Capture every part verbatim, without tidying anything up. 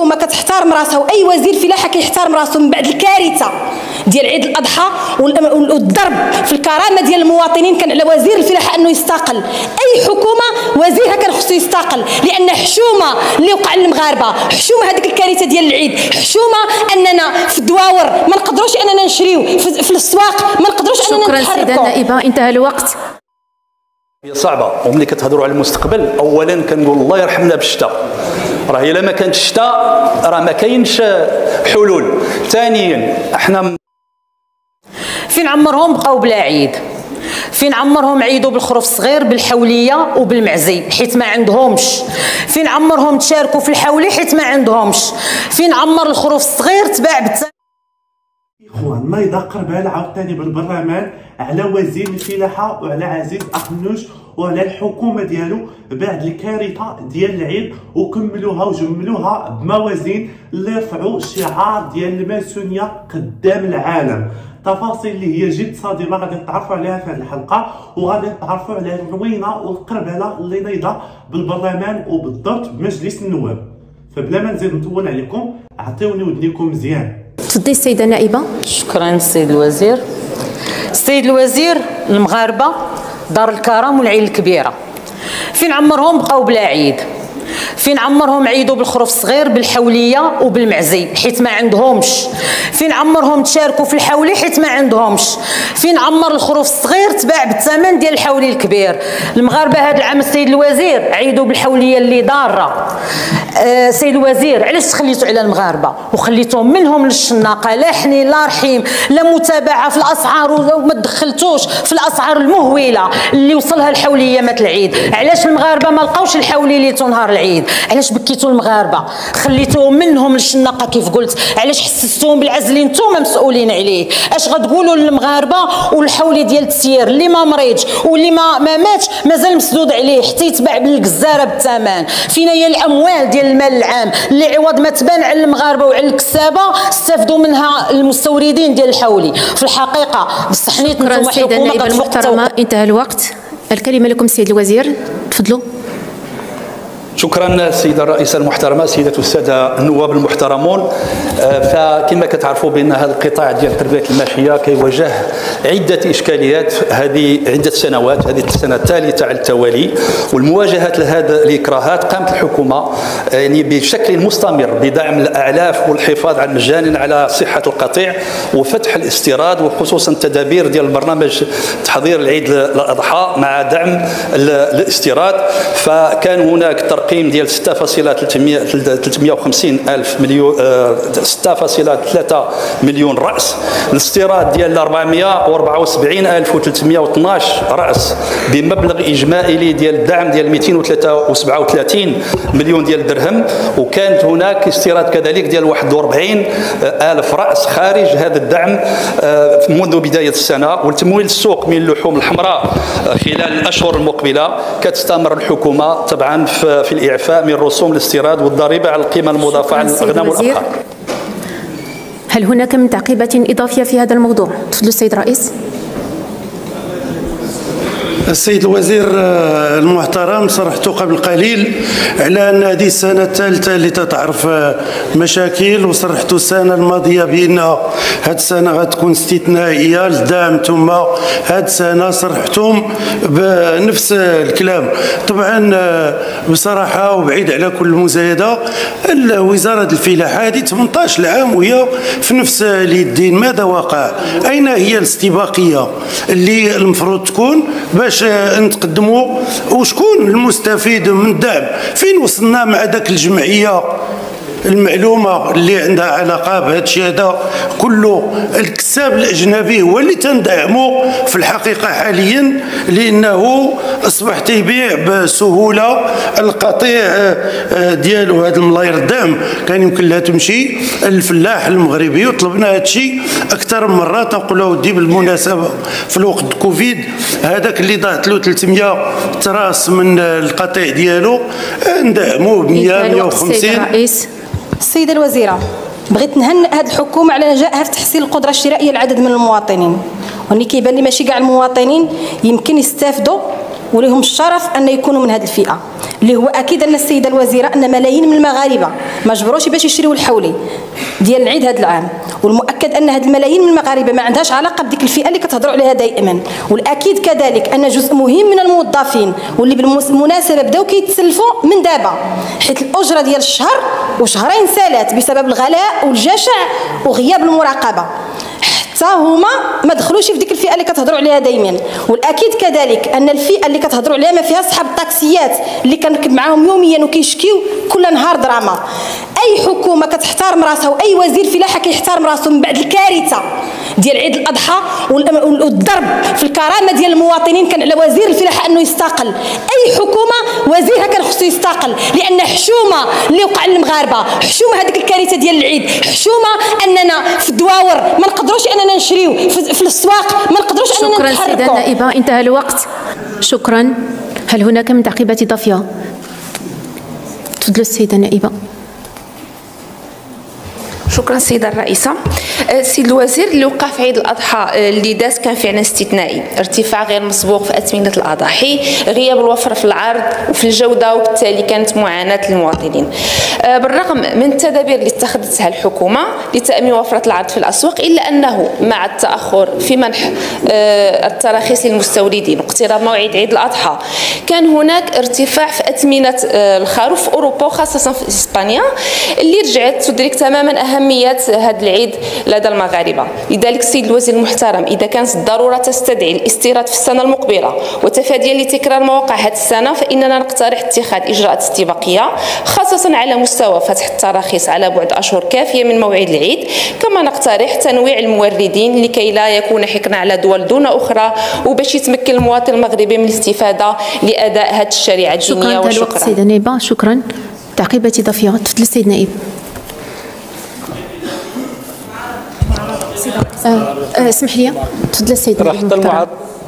الحكومه كتحترم راسها واي وزير فلاحه كيحترم راسه من بعد الكارثه ديال عيد الاضحى والضرب في الكرامه ديال المواطنين، كان على وزير الفلاحه انه يستقل. اي حكومه وزيرها كان خصو يستقل، لان حشومه اللي وقع للمغاربه، حشومه هذيك الكارثه ديال العيد، حشومه اننا في الدواور ما نقدروش اننا نشريو في الاسواق، ما نقدروش اننا نتحركوا. شكرا سيده النائبه، انتهى الوقت. هي صعبه، وملي كتهضروا على المستقبل اولا كنقول الله يرحمنا بالشتاء، راه الا ما كانتش الشتاء راه ما كاينش حلول. ثانيا احنا فين عمرهم بقاو بلا عيد، فين عمرهم عيدوا بالخروف الصغير بالحوليه وبالمعزي حيت ما عندهمش، فين عمرهم تشاركوا في الحولي حيت ما عندهمش، فين عمر الخروف الصغير تباع بالثمن. اخوان ما يدقر بها عاوتاني بالبرلمان على وزير الفلاحه وعلى عزيز اخنوش وعلى الحكومه ديالو بعد الكارثه ديال العيد، وكملوها وجملوها بموازين اللي رفعوا شعار ديال الماسونيه قدام العالم. تفاصيل اللي هي جد صادمه غادي تعرفوا عليها في هذه الحلقه، وغادي تعرفوا على الروينه والقربله اللي نايضه بالبرلمان وبالضبط بمجلس النواب. فبلا ما نزيد نطول عليكم عطيوني ودنيكم مزيان. تفضلي السيده النائبه. شكرا السيد الوزير. السيد الوزير، المغاربه دار الكرم والعين الكبيره فين عمرهم بقاو بلا عيد، فين عمرهم عيدوا بالخروف الصغير بالحوليه وبالمعزي حيت ما عندهمش، فين عمرهم تشاركوا في الحولي حيت ما عندهمش، فين عمر الخروف الصغير تباع بالثمن ديال الحولي الكبير. المغاربه هذا العام السيد الوزير عيدوا بالحوليه اللي ضاره. آه سيد الوزير، علاش تخليتوا على المغاربه وخليتوهم منهم للشناقه؟ لا حنين لا رحيم لا متابعه في الاسعار، وما دخلتوش في الاسعار المهوله اللي وصلها الحوليه مات العيد. علاش المغاربه ما لقاوش الحولي اللي تنهار العيد؟ علاش بكيتوا المغاربه خليتوهم منهم للشناقه كيف قلت؟ علاش حسستوهم بالعزل اللي نتوما مسؤولين عليه؟ اش غتقولوا للمغاربه والحولي ديال التسيير اللي ما مريضش واللي ما ما ماتش مازال مسدود عليه حتى يتباع بالجزاره بالثمن؟ فين هي الاموال ديال المال العام اللي عوض ما تبان على المغاربه وعلى الكسابه استفدوا منها المستوردين ديال الحولي؟ في الحقيقه بصح حنيت نتوما حكومه المحترمه. انتهى الوقت. الكلمه لكم سيد الوزير، تفضلوا. شكرا السيده الرئيسه المحترمه، سيدة والساده النواب المحترمون. فكما كتعرفوا بان هذا القطاع ديال تربيه الماشيه كيواجه عده اشكاليات هذه عده سنوات، هذه السنه الثالثه على التوالي، والمواجهه لهذا الاكراهات قامت الحكومه يعني بشكل مستمر بدعم الاعلاف والحفاظ على مجانا على صحه القطيع وفتح الاستيراد، وخصوصا التدابير ديال البرنامج تحضير العيد الاضحى مع دعم الاستيراد. فكان هناك ترقيم ديال ستة فاصلة ثلاثمائة وخمسين ألف مليون ستة فاصلة ثلاثة مليون رأس، الاستيراد ديال أربعمائة وأربعة وسبعين ألف وثلاثمائة واثناش رأس بمبلغ إجمالي ديال الدعم ديال مئتين وسبعة وثلاثين مليون ديال الدرهم، وكانت هناك استيراد كذلك ديال واحد وأربعين ألف رأس خارج هذا الدعم منذ بداية السنة. والتمويل السوق من اللحوم الحمراء خلال الأشهر المقبلة كتستمر الحكومة طبعا في الإعفاء من رسوم الاستيراد والضريبة على القيمة المضافة على الأغنام والأبقار. هل هناك من تعقيبات إضافية في هذا الموضوع؟ تفضل السيد الرئيس. السيد الوزير المحترم، صرحت قبل قليل على أن هذه السنة الثالثة اللي تتعرف مشاكل، وصرحت السنة الماضية بأن هذه السنة غتكون استثنائية للدعم، ثم هذه السنة صرحتم بنفس الكلام. طبعا بصراحة وبعيد على كل مزايدة، وزارة الفلاحة هذه ثمانية عشر عام وهي في نفس اليدين. ماذا وقع؟ أين هي الاستباقية اللي المفروض تكون باش نتقدموا؟ وشكون المستفيد من الدعم؟ فين وصلنا مع ذاك الجمعيه المعلومه اللي عندها علاقه بهذا الشيء هذا كله؟ الكساب الاجنبي هو اللي تندعمه في الحقيقه حاليا، لانه اصبح تيبيع بسهوله القطيع ديالو. هذا الملاير الدعم كان يمكن لها تمشي الفلاح المغربي، وطلبنا هذا الشيء اكثر من مره. تنقول له ودي بالمناسبه في الوقت كوفيد هذاك اللي ضاعت له ثلاثمائة تراس من القطيع ديالو ندعموه ب مئة مئة وخمسين. السيده الوزيره، بغيت نهنئ هذه الحكومه على نجاحها في تحسين القدره الشرائيه لعدد من المواطنين، واني كيبان لي ماشي كاع المواطنين يمكن يستافدوا ولهم الشرف ان يكونوا من هذه الفئه، اللي هو اكيد ان السيده الوزيره ان ملايين من المغاربه ما جبروش باش يشريوا الحولي ديال العيد هذا العام، والمؤكد ان هذه الملايين من المغاربه ما عندهاش علاقه بديك الفئه اللي كتهضروا عليها دائما، والاكيد كذلك ان جزء مهم من الموظفين واللي بالمناسبه بداو كيتسلفوا من دابا، حيت الاجره ديال الشهر وشهرين سالات بسبب الغلاء والجشع وغياب المراقبه، حتى هما ما دخلوش في ديك الفئه اللي كتهضروا عليها دائما. والاكيد كذلك ان الفئه اللي كتهضروا عليها ما فيها اصحاب الطاكسيات اللي كنركب معاهم يوميا وكيشكيو كل نهار دراما. اي حكومه كتحترم راسها واي وزير فلاحه كيحترم راسه من بعد الكارثه ديال عيد الاضحى والضرب في الكرامه ديال المواطنين كان على وزير الفلاحه انه يستقل. اي حكومه وزيرها كان خصو يستقل، لان حشومه اللي وقع للمغاربه، حشومه هذيك الكارثه ديال العيد، حشومه اننا في الدواور ما نقدروش اننا نشريو، في الاسواق ما نقدروش اننا نتحركوا. شكرا سيده النائبه، انتهى الوقت. شكرا. هل هناك من تعقيبات اضافيه؟ تفضل السيده النائبه. شكرا سيدة الرئيسة. السيد الوزير، اللي وقع في عيد الأضحى اللي داز كان فعلا استثنائي، ارتفاع غير مسبوق في أثمنة الأضاحي، غياب الوفرة في العرض وفي الجودة، وبالتالي كانت معاناة للمواطنين. بالرغم من التدابير اللي اتخذتها الحكومة لتأمين وفرة العرض في الأسواق، إلا أنه مع التأخر في منح التراخيص للمستوردين واقتراب موعد عيد الأضحى كان هناك ارتفاع في أثمنة الخروف في أوروبا وخاصة في إسبانيا، اللي رجعت تدرك تماما أهمية هذا العيد لدى المغاربة. لذلك السيد الوزير المحترم، إذا كانت الضرورة تستدعي الاستيراد في السنة المقبلة وتفاديا لتكرار مواقع هذه السنة، فإننا نقترح اتخاذ إجراءات استباقية خاصة على مستوى فتح التراخيص على بعد أشهر كافية من موعد العيد، كما نقترح تنويع الموردين لكي لا يكون حكرا على دول دون أخرى، وباش يتمكن المواطن المغربي من الاستفادة لأداء هذه الشريعة الدينية. شكرا. شكرا سيدة النائبة. شكرا. تعقيبات إضافية. تفضل السيد النائب. اسمح لي، تفضل السيد النائب.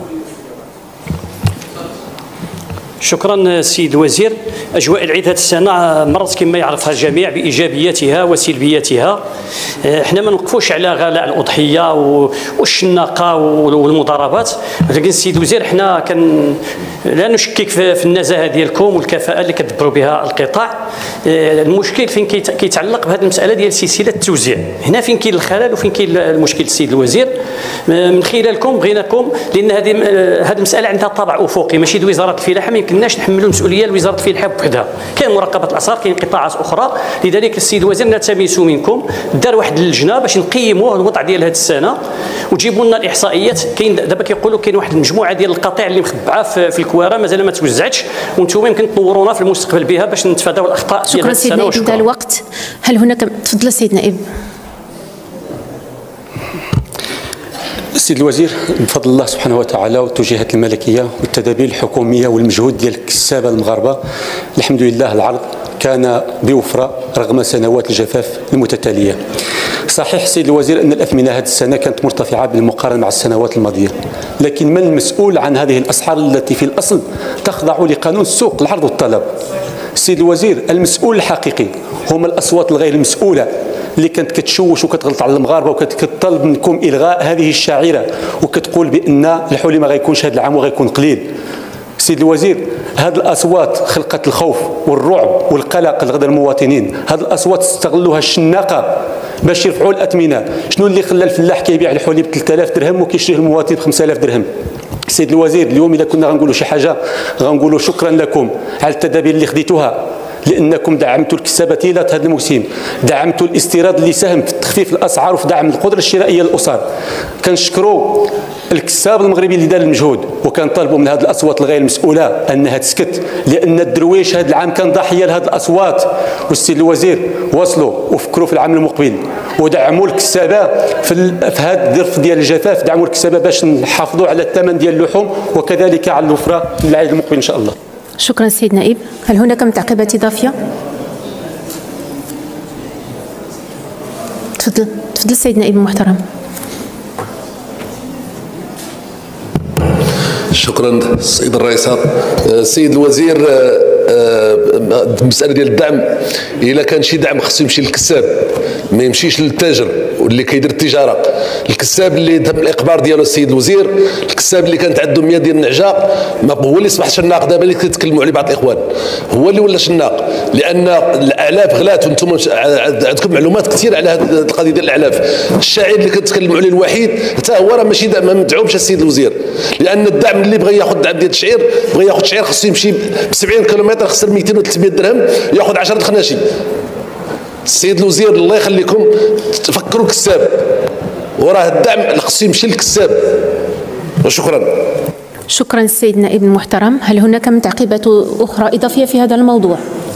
شكرا السيد الوزير. اجواء العيد هذه السنه مرت كما يعرفها الجميع بايجابياتها وسلبياتها. احنا ما نوقفوش على غلاء الاضحيه والشناقه والمضاربات، ولكن السيد الوزير احنا كان لا نشكك في النزاهه ديالكم والكفاءه اللي كتدبروا بها القطاع. المشكل فين كيتعلق بهذه المساله ديال سلسله التوزيع، هنا فين كاين الخلل وفين كاين المشكل السيد الوزير. من خلالكم بغيناكم، لان هذه هذه المساله عندها طابع افقي ماشي د وزاره الفلاحه، ما يمكنناش نحملوا المسؤوليه لوزاره الفلاحه بوحدها، كاين مراقبه الاسعار، كاين قطاعات اخرى. لذلك السيد الوزير نلتمس منكم دار واحد اللجنه باش نقيموا الوضع ديال هذه السنه وتجيبوا لنا الاحصائيات. كاين دابا كيقولوا كاين واحد المجموعه ديال القطاع اللي مخبعه في الكواره مازال ما توزعتش، وانتم يمكن تنورونا في المستقبل بها باش نتفاداو الاخطاء ديال هذه السنه. شكرا سيدنا. انتهى الوقت. هل هناك، تفضل السيد النائب. السيد الوزير، بفضل الله سبحانه وتعالى والتوجيهات الملكيه والتدابير الحكوميه والمجهود ديال الكسابه المغاربه، الحمد لله العرض كان بوفره رغم سنوات الجفاف المتتاليه. صحيح السيد الوزير ان الاثمنه هذه السنه كانت مرتفعه بالمقارنه مع السنوات الماضيه، لكن من المسؤول عن هذه الاسعار التي في الاصل تخضع لقانون السوق العرض والطلب؟ السيد الوزير، المسؤول الحقيقي هم الاصوات الغير المسؤوله اللي كانت كتشوش وكتغلط على المغاربه وكانت كتطلب منكم الغاء هذه الشعيره وكتقول بان الحولي ما غيكونش هذا العام وغيكون قليل. سيد الوزير، هذه الاصوات خلقت الخوف والرعب والقلق لغدا المواطنين، هذه الاصوات استغلوها الشناقه باش يرفعوا الاثمنه. شنو اللي خلى الفلاح كيبيع الحولي ب ثلاثة آلاف درهم وكيشريه المواطن ب خمسة آلاف درهم؟ سيد الوزير، اليوم اذا كنا غنقولوا شي حاجه غنقولوا شكرا لكم على التدابير اللي خديتوها، لانكم دعمتوا الكسابه طيله هذا الموسم، دعمتوا الاستيراد اللي ساهم في تخفيف الاسعار وفي دعم القدره الشرائيه للاسر. كنشكروا الكساب المغربي اللي دار المجهود، وكنطالبوا من هذه الاصوات الغير مسؤوله انها تسكت، لان الدرويش هذا العام كان ضحيه لهذه الاصوات. والسيد الوزير، وصلوا وفكروا في العام المقبل ودعموا الكسابه في في هذا الظرف ديال الجفاف، دعموا الكسابه باش نحافظوا على الثمن ديال اللحوم وكذلك على الوفره للعيد المقبل ان شاء الله. شكرا سيد نائب. هل هناك من تعقيبات اضافيه؟ تفضل تفضل السيد نائب المحترم. شكرا السيد الرئيسة. السيد الوزير، المساله ديال الدعم، الا كان شي دعم خصو يمشي للكساب، ما يمشيش للتاجر واللي كيدير التجاره. الكساب اللي ذهب الاقبار ديالو السيد الوزير، الكساب اللي كانت عنده مية ديال النعجه، ما هو اللي اصبح شناق دابا اللي كيتكلموا عليه بعض الاخوان، هو اللي ولا شناق، لان الاعلاف غلات وانتم عندكم معلومات كثير على هذه القضيه ديال الاعلاف. الشعير اللي كتكلموا عليه الوحيد حتى هو راه ماشي ما مدعومش السيد الوزير، لان الدعم اللي بغى ياخذ دعم ديال الشعير بغى ياخذ شعير خصو يمشي ب سبعين كيلومتر، خسر مئتين و ثلاثمئة درهم ياخذ عشرة خناشي. السيد الوزير الله يخليكم تفكروا الكساب، وراه الدعم اللي خصو يمشي للكساب. وشكرا. شكرا السيد النائب المحترم. هل هناك من تعقيبات أخرى إضافية في هذا الموضوع؟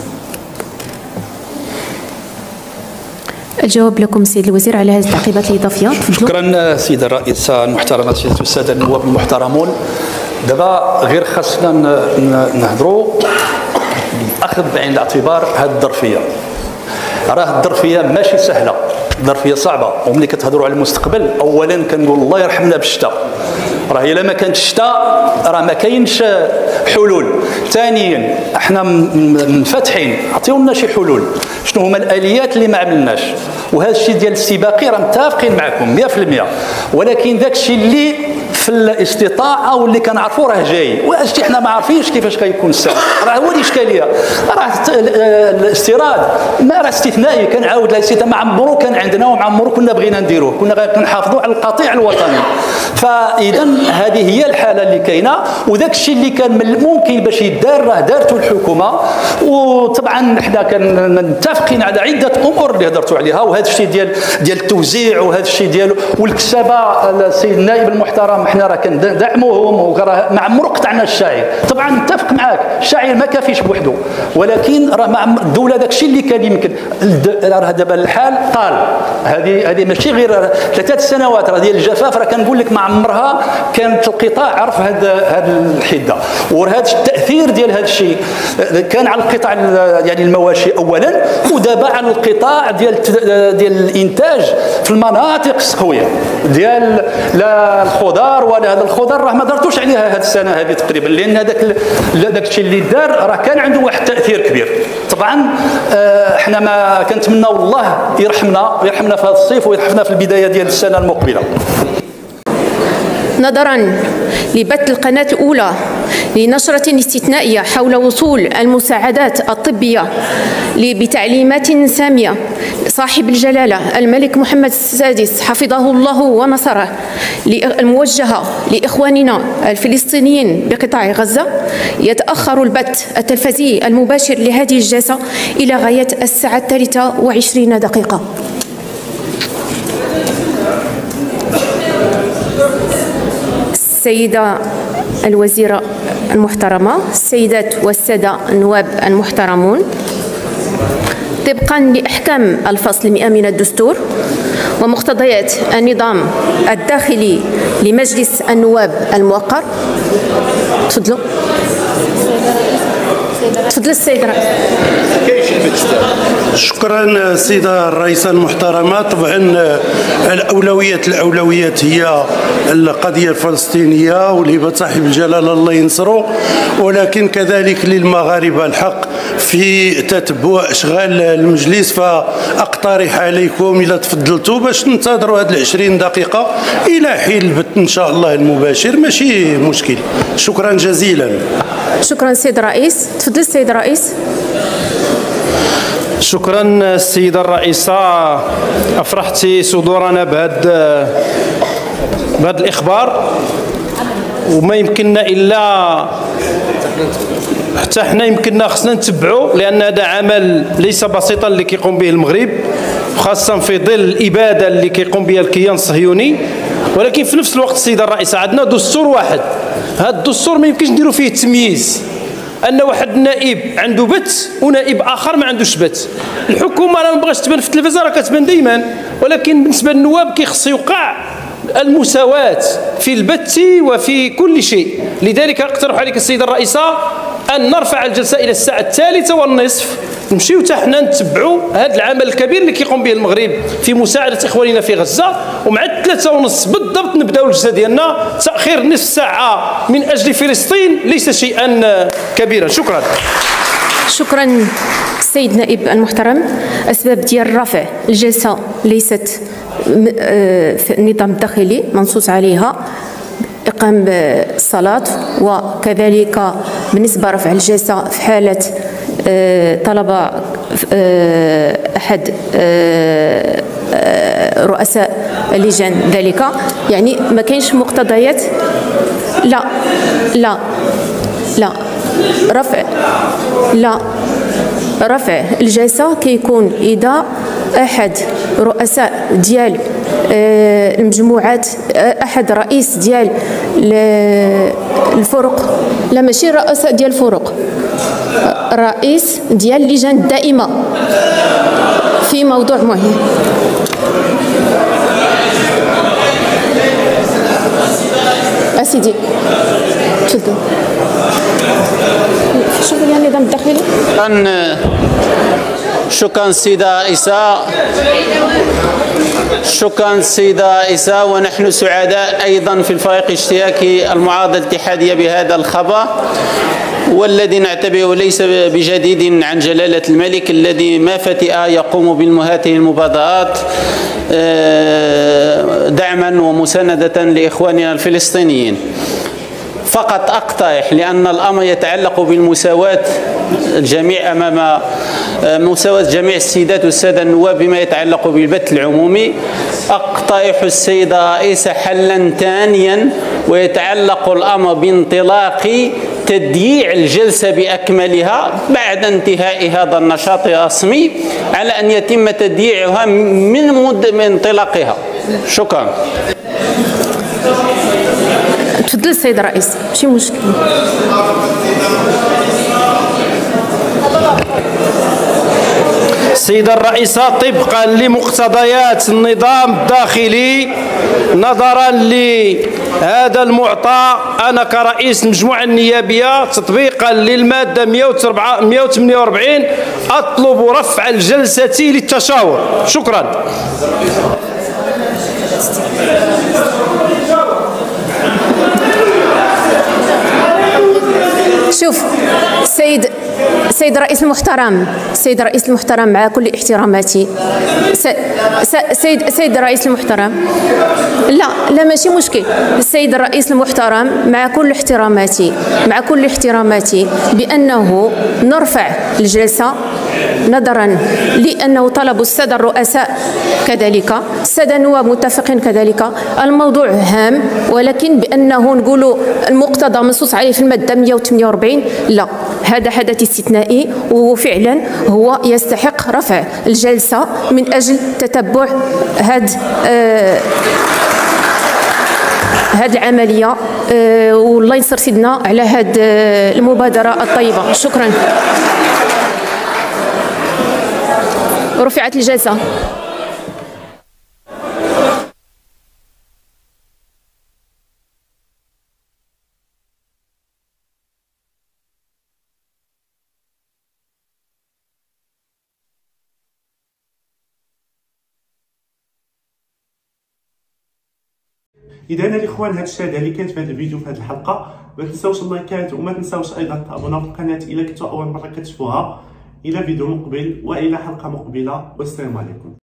الجواب لكم سيد الوزير على هذه التعقيبات الإضافية. شكرا سيدة الرئيسة المحترمة، سيدة السادة النواب المحترمون. دابا غير خاصنا نهضروا أخذ بعين الاعتبار هذه الظرفية. راه الظرفية ماشي سهلة، الظرفية صعبة، وملي كتهضروا على المستقبل أولا كنقول الله يرحمنا بالشتاء، راه إلا ما كانش الشتاء راه ما كاينش حلول. ثانيا احنا منفتحين، عطيونا شي حلول، شنو هما الآليات اللي ما عملناش، وهذا الشيء ديال السباقي راه متفقين معكم مئة في المئة، ولكن داك الشيء اللي في الاستطاعه واللي كنعرفوا راه جاي، وهادشي حنا ما عارفينش كيفاش غيكون السنه، راه هو الاشكاليه. راه الاستيراد ما راه استثنائي، كنعاود الاستثناء ما عمرو كان عندنا وما عمرو كنا بغينا نديروه، كنا كنحافظوا على القطيع الوطني. فاذا هذه هي الحاله اللي كاينه، وداك الشيء اللي كان من الممكن باش يدار راه دارته الحكومه. وطبعا حنا كنتفقين على عده امور اللي هضرتوا عليها، وهذا الشيء ديال ديال التوزيع، وهذا الشيء ديال والكسابه. السيد النائب المحترم حنا راه كندعموهم، وراه ما عمرو قطعنا الشاعر. طبعا نتفق معاك، الشاعر ما كافيش بوحده، ولكن راه مع الدوله داك الشيء اللي كان يمكن. راه دابا الحال طال، هذه هذه ماشي غير ثلاثه سنوات راه ديال الجفاف، راه كنقول لك ما عمرها كانت القطاع عرف هذا هذه الحده. وهذا التاثير ديال هذا الشيء كان على القطاع يعني المواشي اولا، ودابا على القطاع ديال ديال الانتاج في المناطق السقويه ديال لا الخضار ولا هذا الخضر، راه ما درتوش عليها هذه السنه هذه تقريبا، لان هذاك داك الشيء اللي دار راه كان عنده واحد التاثير كبير. طبعا احنا ما كنتمناو الله يرحمنا ويرحمنا في هذا الصيف ويرحمنا في البدايه ديال السنه المقبله. نظرا لبث القناة الأولى لنشرة استثنائية حول وصول المساعدات الطبية بتعليمات سامية صاحب الجلالة الملك محمد السادس حفظه الله ونصره الموجهة لإخواننا الفلسطينيين بقطاع غزة، يتأخر البث التلفزيوني المباشر لهذه الجلسة إلى غاية الساعة الثالثة وعشرين دقيقة. السيدة الوزيرة المحترمة، السيدات والسادة النواب المحترمون، طبقا لأحكام الفصل مئة من الدستور ومقتضيات النظام الداخلي لمجلس النواب الموقر، تفضلوا. تفضل السيد الرئيس. شكرا سيدة الرئيسة المحترمة. طبعا الأولويات الأولويات هي القضية الفلسطينية والهبة صاحب الجلالة الله ينصره، ولكن كذلك للمغاربة الحق في تتبع أشغال المجلس. فأقترح عليكم إذا تفضلتوا باش ننتظروا هذه العشرين دقيقة إلى حين البث إن شاء الله المباشر، ماشي مشكل. شكرا جزيلا. شكرا سيد الرئيس. تفضل السيد الرئيس. شكرا السيدة الرئيسة، أفرحتي صدورنا بهذا بهذا الإخبار، وما يمكننا إلا حتى حنا يمكننا خصنا نتبعوا، لأن هذا عمل ليس بسيطا اللي كيقوم به المغرب، خاصة في ظل الإبادة اللي كيقوم بها الكيان الصهيوني. ولكن في نفس الوقت السيدة الرئيسة عندنا دستور واحد، هذا الدستور ما يمكنش نديروا فيه التمييز ان واحد نائب عنده بث ونائب اخر ما عندوش بث. الحكومه راه ما بغاش تبان في التلفزه، راه كتبان دائما، ولكن بالنسبه للنواب كيخص يوقع المساواة في البث وفي كل شيء. لذلك اقترح عليك السيدة الرئيسة أن نرفع الجلسة إلى الساعة الثالثة والنصف، نمشيو حتى حنا نتبعوا هذا العمل الكبير اللي كيقوم به المغرب في مساعدة إخواننا في غزة، ومع الثلاثة ونص بالضبط نبداو الجلسة ديالنا. تأخير نصف ساعة من أجل فلسطين ليس شيئا كبيرا. شكرا. شكرا السيد النائب المحترم. أسباب ديال رفع الجلسة ليست في النظام الداخلي منصوص عليها، إقام الصلاة، وكذلك بالنسبة رفع الجلسة في حالة طلب أحد رؤساء اللجان ذلك، يعني ما كاينش مقتضيات. لا لا لا رفع لا رفع الجلسة كيكون إذا أحد رؤساء ديال المجموعات، أحد رئيس ديال الفرق، لا ماشي رؤساء ديال الفرق، رئيس ديال اللجان الدائمة في موضوع معين. أسيدي تفضل. شوفوا لي النظام الداخلي. شكرا السيدة رئيسة، شكرا السيدة رئيسة. ونحن سعداء أيضا في الفريق الاشتراكي المعارضة الاتحادية بهذا الخبر، والذي نعتبره ليس بجديد عن جلالة الملك الذي ما فتئ يقوم بهذه المبادرات دعما ومساندة لإخواننا الفلسطينيين. فقط أقترح، لأن الأمر يتعلق بالمساواة الجميع أمام مساواة جميع السيدات والسادة النواب بما يتعلق بالبث العمومي، أقترح السيدة رئيسة حلا ثانيا، ويتعلق الأمر بانطلاق تدييع الجلسة بأكملها بعد انتهاء هذا النشاط الرسمي، على أن يتم تدييعها من مد من انطلاقها. شكرا. تفضل السيد الرئيس، ماشي مشكل. السيدة الرئيسة، طبقا لمقتضيات النظام الداخلي، نظرا لهذا المعطى، أنا كرئيس المجموعة النيابية تطبيقا للمادة مئة وثمانية وأربعين أطلب رفع الجلسة للتشاور. شكرا. شوف سيد سيد الرئيس المحترم، سيد الرئيس المحترم، مع كل احتراماتي، سيد سيد الرئيس المحترم، لا لا ماشي مشكل. السيد الرئيس المحترم، مع كل احتراماتي مع كل احتراماتي بأنه نرفع الجلسة نظرا لأنه طلب السادة الرؤساء كذلك، السادة النواب متفقين كذلك. الموضوع هام، ولكن بأنه نقولوا المقتضى منصوص عليه في المادة مئة وثمانية وأربعين، لا، هذا حدث استثنائي وفعلا هو يستحق رفع الجلسة من أجل تتبع هذا آه هذه العملية، آه والله ينصر سيدنا على هذه المبادرة الطيبة. شكرا. رفعت الجلسة. اذا الاخوان هذا الشيء اللي كانت في هذا الفيديو في هذه الحلقه، ما تنساوش اللايكات وما تنساوش ايضا تابوناو في القناه الا كنتوا اول مره كتشوفوها. الى فيديو مقبل والى حلقه مقبله، والسلام عليكم.